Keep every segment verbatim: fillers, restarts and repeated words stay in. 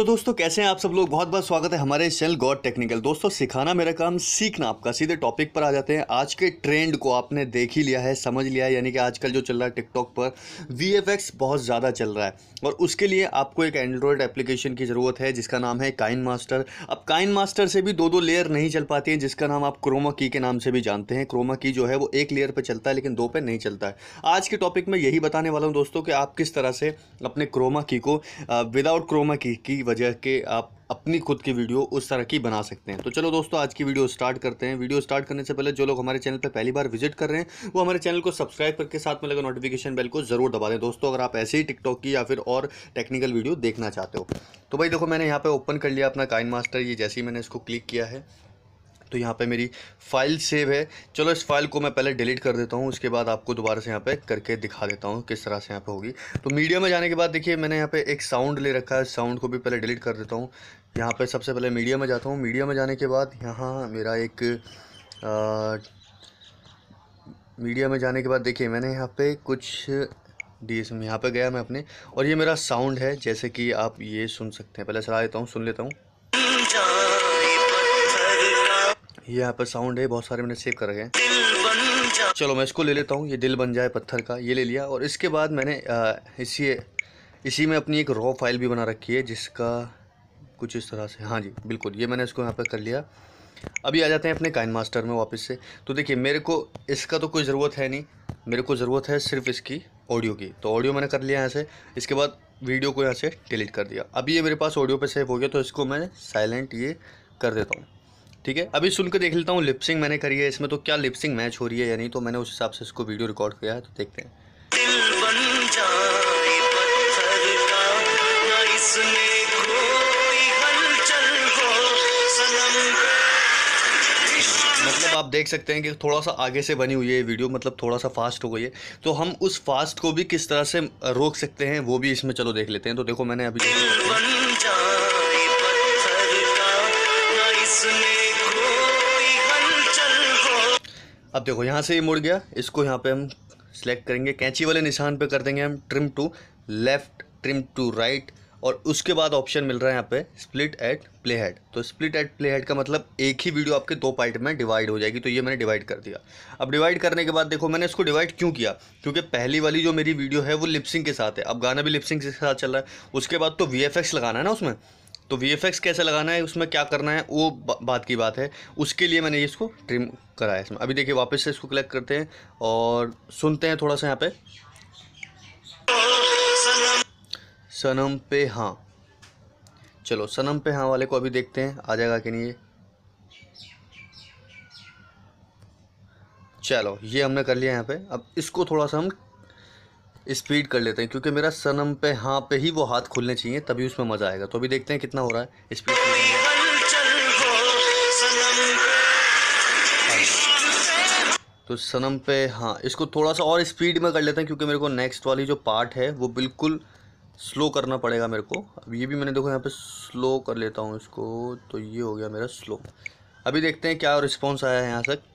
तो दोस्तों कैसे हैं आप सब लोग। बहुत बहुत स्वागत है हमारे इस चैनल गॉड टेक्निकल। दोस्तों सिखाना मेरा काम, सीखना आपका। सीधे टॉपिक पर आ जाते हैं। आज के ट्रेंड को आपने देख ही लिया है, समझ लिया है, यानी कि आजकल जो चल रहा है टिकटॉक पर वी एफ एक्स बहुत ज़्यादा चल रहा है और उसके लिए आपको एक एंड्रॉयड एप्लीकेशन की ज़रूरत है जिसका नाम है काइन मास्टर। अब काइन मास्टर से भी दो दो लेयर नहीं चल पाती हैं, जिसका नाम आप क्रोमा की के नाम से भी जानते हैं। क्रोमा की जो है वो एक लेयर पर चलता है लेकिन दो पे नहीं चलता है। आज के टॉपिक में यही बताने वाला हूँ दोस्तों कि आप किस तरह से अपने क्रोमा की को विदाउट क्रोमा की की वजह के आप अपनी खुद की वीडियो उस तरह की बना सकते हैं। तो चलो दोस्तों आज की वीडियो स्टार्ट करते हैं। वीडियो स्टार्ट करने से पहले जो लोग हमारे चैनल पर पहली बार विजिट कर रहे हैं वो हमारे चैनल को सब्सक्राइब करके साथ में लगा नोटिफिकेशन बेल को जरूर दबा दें। दोस्तों अगर आप ऐसे ही टिकटॉक की या फिर और टेक्निकल वीडियो देखना चाहते हो तो भाई देखो, मैंने यहाँ पे ओपन कर लिया अपना काइन मास्टर। ये जैसे ही मैंने इसको क्लिक किया है तो यहाँ पे मेरी फाइल सेव है। चलो इस फाइल को मैं पहले डिलीट कर देता हूँ, उसके बाद आपको दोबारा से यहाँ पे करके दिखा देता हूँ किस तरह से यहाँ पे होगी। तो मीडिया में जाने के बाद देखिए मैंने यहाँ पे एक साउंड ले रखा है, साउंड को भी पहले डिलीट कर देता हूँ। यहाँ पे सबसे पहले मीडिया में जाता हूँ। मीडिया में जाने के बाद यहाँ मेरा एक आ, मीडिया में जाने के बाद देखिए मैंने यहाँ पे कुछ डी एस में यहाँ पे गया मैं अपने, और ये मेरा साउंड है जैसे कि आप ये सुन सकते हैं। पहले चला देता हूँ, सुन लेता हूँ। ये यहाँ पर साउंड है, बहुत सारे मैंने सेव कर रखे हैं। चलो मैं इसको ले लेता हूँ। ये दिल बन जाए पत्थर का, ये ले लिया। और इसके बाद मैंने आ, इसी इसी में अपनी एक रॉ फाइल भी बना रखी है जिसका कुछ इस तरह से, हाँ जी बिल्कुल, ये मैंने इसको यहाँ पर कर लिया। अभी आ जाते हैं अपने काइन मास्टर में वापस से। तो देखिए मेरे को इसका तो कोई ज़रूरत है नहीं, मेरे को ज़रूरत है सिर्फ इसकी ऑडियो की। तो ऑडियो मैंने कर लिया यहाँ से। इसके बाद वीडियो को यहाँ से डिलीट कर दिया। अभी ये मेरे पास ऑडियो पे सेव हो गया तो इसको मैं साइलेंट ये कर देता हूँ। ठीक है, अभी सुन के देख लेता हूँ लिपसिंग मैंने करी है इसमें तो क्या लिपसिंग मैच हो रही है या नहीं। तो मैंने उस हिसाब से इसको वीडियो रिकॉर्ड किया है, तो देखते हैं। दिल बन जाए पत्थर का, ना इसमें कोई हलचल हो सनम। मतलब आप देख सकते हैं कि थोड़ा सा आगे से बनी हुई है ये वीडियो, मतलब थोड़ा सा फास्ट हो गई है। तो हम उस फास्ट को भी किस तरह से रोक सकते हैं वो भी इसमें चलो देख लेते हैं। तो देखो मैंने अभी अब देखो यहाँ से ये मुड़ गया। इसको यहाँ पे हम सिलेक्ट करेंगे, कैंची वाले निशान पे कर देंगे हम trim to left, trim to right, और उसके बाद ऑप्शन मिल रहा है यहाँ पे स्प्लिट एट प्ले हेड। तो स्प्लिट एट प्ले हेड का मतलब एक ही वीडियो आपके दो पार्ट में डिवाइड हो जाएगी। तो ये मैंने डिवाइड कर दिया। अब डिवाइड करने के बाद देखो मैंने इसको डिवाइड क्यों किया, क्योंकि पहली वाली जो मेरी वीडियो है वो लिपसिंग के साथ है। अब गाना भी लिपसिंग के साथ चल रहा है। उसके बाद तो वी एफ एक्स लगाना है ना उसमें, तो वी एफ एक्स कैसे लगाना है, उसमें क्या करना है वो बात की बात है। उसके लिए मैंने इसको ट्रिम करा है इसमें। अभी देखिए वापस से इसको कलेक्ट करते हैं और सुनते हैं थोड़ा सा यहाँ पे सनम पे हाँ। चलो सनम पे हाँ वाले को अभी देखते हैं आ जाएगा कि नहीं। ये चलो ये हमने कर लिया यहाँ पे। अब इसको थोड़ा सा हम स्पीड कर लेते हैं क्योंकि मेरा सनम पे हाँ पे ही वो हाथ खुलने चाहिए तभी उसमें मज़ा आएगा। तो अभी देखते हैं कितना हो रहा है स्पीड। तो सनम पे हाँ इसको थोड़ा सा और स्पीड में कर लेते हैं क्योंकि मेरे को नेक्स्ट वाली जो पार्ट है वो बिल्कुल स्लो करना पड़ेगा मेरे को। अब ये भी मैंने देखो यहाँ पे स्लो कर लेता हूँ इसको, तो ये हो गया मेरा स्लो। अभी देखते हैं क्या रिस्पॉन्स आया है यहाँ तक।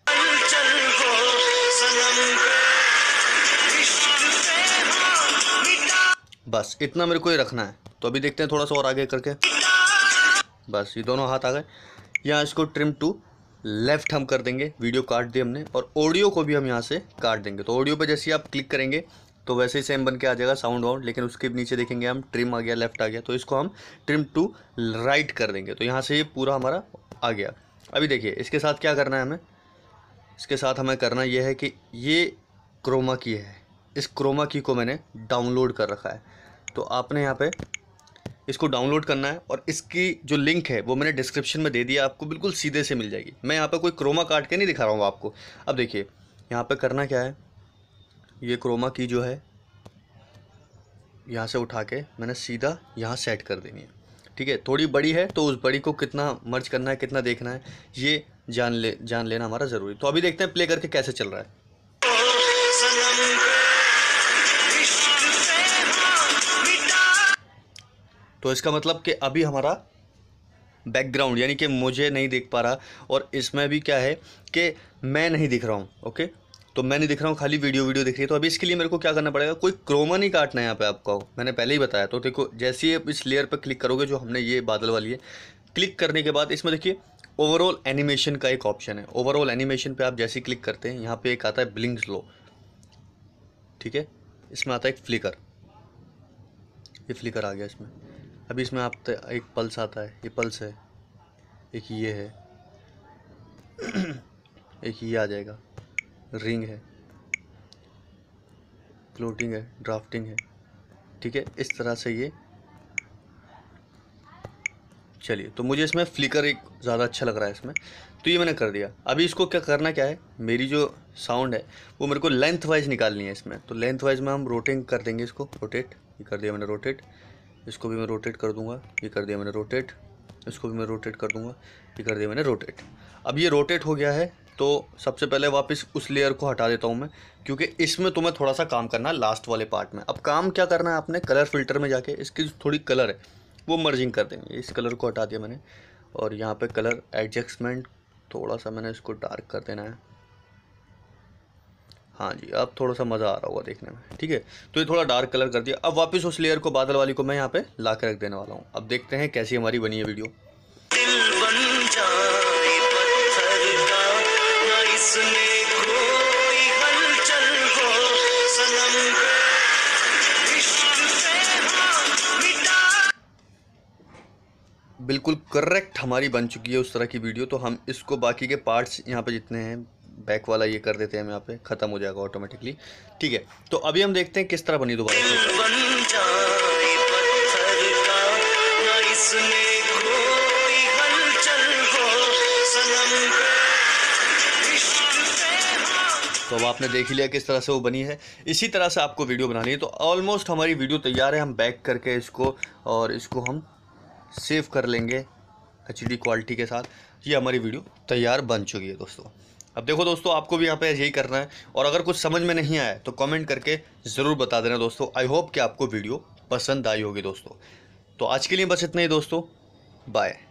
बस इतना मेरे को ये रखना है। तो अभी देखते हैं थोड़ा सा और आगे करके, बस ये दोनों हाथ आ गए। यहाँ इसको ट्रिम टू लेफ़्ट हम कर देंगे, वीडियो काट दी हमने, और ऑडियो को भी हम यहाँ से काट देंगे। तो ऑडियो पे जैसे ही आप क्लिक करेंगे तो वैसे ही सेम बन के आ जाएगा साउंड वाउंड, लेकिन उसके नीचे देखेंगे हम ट्रिम आ गया, लेफ़्ट आ गया। तो इसको हम ट्रिम टू राइट कर देंगे। तो यहाँ से ये पूरा हमारा आ गया। अभी देखिए इसके साथ क्या करना है हमें, इसके साथ हमें करना ये है कि ये क्रोमा की है, इस क्रोमा की को मैंने डाउनलोड कर रखा है। तो आपने यहाँ पे इसको डाउनलोड करना है और इसकी जो लिंक है वो मैंने डिस्क्रिप्शन में दे दिया, आपको बिल्कुल सीधे से मिल जाएगी। मैं यहाँ पे कोई क्रोमा काट के नहीं दिखा रहा हूँ आपको। अब देखिए यहाँ पे करना क्या है, ये क्रोमा की जो है यहाँ से उठा के मैंने सीधा यहाँ सेट कर देनी है। ठीक है, थोड़ी बड़ी है तो उस बड़ी को कितना मर्ज करना है, कितना देखना है, ये जान ले जान लेना हमारा ज़रूरी। तो अभी देखते हैं प्ले करके कैसे चल रहा है। तो इसका मतलब कि अभी हमारा बैकग्राउंड यानी कि मुझे नहीं देख पा रहा, और इसमें भी क्या है कि मैं नहीं दिख रहा हूँ। ओके, तो मैं नहीं दिख रहा हूँ, खाली वीडियो वीडियो दिख रही है। तो अभी इसके लिए मेरे को क्या करना पड़ेगा, कोई क्रोमा नहीं काटना है यहाँ पे आपको, मैंने पहले ही बताया। तो देखो जैसे ही आप इस लेयर पर क्लिक करोगे, जो हमने ये बादल वाली है, क्लिक करने के बाद इसमें देखिए ओवरऑल एनिमेशन का एक ऑप्शन है। ओवरऑल एनिमेशन पे आप जैसे ही क्लिक करते हैं, यहाँ पे एक आता है ब्लिंक स्लो, ठीक है, इसमें आता है एक फ्लिकर, ये फ्लिकर आ गया इसमें। अभी इसमें आप एक पल्स आता है, ये पल्स है, एक ये है, एक ये आ जाएगा, रिंग है, फ्लोटिंग है, ड्राफ्टिंग है, ठीक है, इस तरह से ये। चलिए, तो मुझे इसमें फ्लिकर एक ज़्यादा अच्छा लग रहा है इसमें, तो ये मैंने कर दिया। अभी इसको क्या करना क्या है, मेरी जो साउंड है वो मेरे को लेंथ वाइज निकालनी है इसमें। तो लेंथ वाइज में हम रोटेट कर देंगे इसको, रोटेट, ये कर दिया मैंने रोटेट, इसको भी मैं रोटेट कर दूंगा, ये कर दिया मैंने रोटेट, इसको भी मैं रोटेट कर दूंगा, ये कर दिया मैंने रोटेट। अब ये रोटेट हो गया है, तो सबसे पहले वापस उस लेयर को हटा देता हूँ मैं, क्योंकि इसमें तुम्हें थोड़ा सा काम करना है लास्ट वाले पार्ट में। अब काम क्या करना है आपने, कलर फिल्टर में जाके इसकी जो थोड़ी कलर है वो मर्जिंग कर देंगे। इस कलर को हटा दिया मैंने, और यहाँ पे कलर एडजस्टमेंट थोड़ा सा मैंने इसको डार्क कर देना है। हाँ जी, अब थोड़ा सा मज़ा आ रहा होगा देखने में, ठीक है। तो ये थोड़ा डार्क कलर कर दिया। अब वापस उस लेयर को, बादल वाली को, मैं यहाँ पे ला के रख देने वाला हूँ। अब देखते हैं कैसी हमारी बनी है वीडियो। बिल्कुल करेक्ट हमारी बन चुकी है उस तरह की वीडियो। तो हम इसको बाकी के पार्ट्स यहाँ पे जितने हैं, बैक वाला ये कर देते हैं, हम यहाँ पे ख़त्म हो जाएगा ऑटोमेटिकली, ठीक है। तो अभी हम देखते हैं किस तरह बनी दोबारा से। तो अब आपने देख ही लिया किस तरह से वो बनी है। इसी तरह से आपको वीडियो बनानी है। तो ऑलमोस्ट हमारी वीडियो तैयार है। हम बैक करके इसको, और इसको हम सेव कर लेंगे एच डी क्वालिटी के साथ। ये हमारी वीडियो तैयार बन चुकी है दोस्तों। अब देखो दोस्तों, आपको भी यहाँ पे यही करना है, और अगर कुछ समझ में नहीं आया तो कमेंट करके ज़रूर बता देना दोस्तों। आई होप कि आपको वीडियो पसंद आई होगी दोस्तों। तो आज के लिए बस इतना ही दोस्तों, बाय।